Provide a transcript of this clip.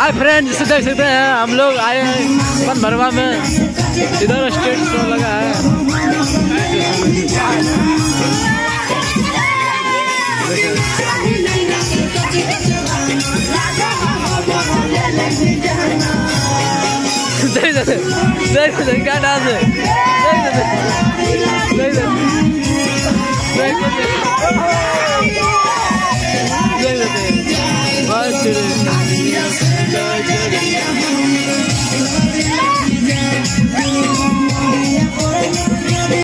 Hi friends, जिसे देख सकते हैं हम लोग आए हैं बनभरवा में। इधर स्टेट शो लगा है। देख क्या डांस है। देख